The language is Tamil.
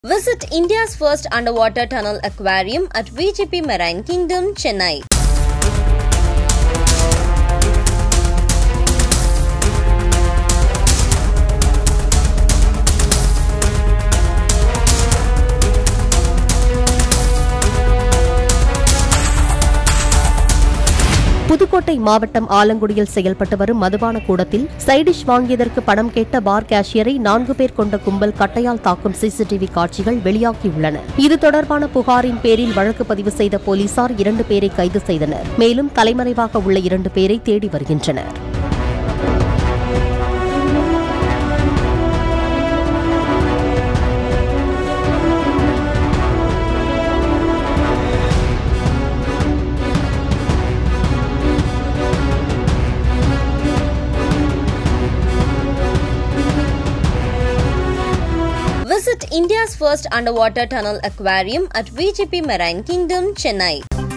Visit India's first underwater tunnel aquarium at VGP Marine Kingdom, Chennai. Pudukkottai மாவட்டம் ஆலங்குடியில் செயல்பட்டு வரும் மதுபான கூடத்தில் சைடிஷ் வாங்கியதற்கு பணம் கேட்ட பார் கேஷியரை 4 பேர் கொண்ட கும்பல் கட்டையால் தாக்கும் சிசிடிவி காட்சிகள் வெளியாகியுள்ளன. இது தொடர்பான புகாரின் பேரில் வழக்கு பதிவு செய்த போலீசார் 2 பேரை கைது செய்தனர். மேலும் தலைமறைவாக உள்ள 2 பேரை தேடி வருகின்றனர். Visit India's first underwater tunnel aquarium at VGP Marine Kingdom, Chennai.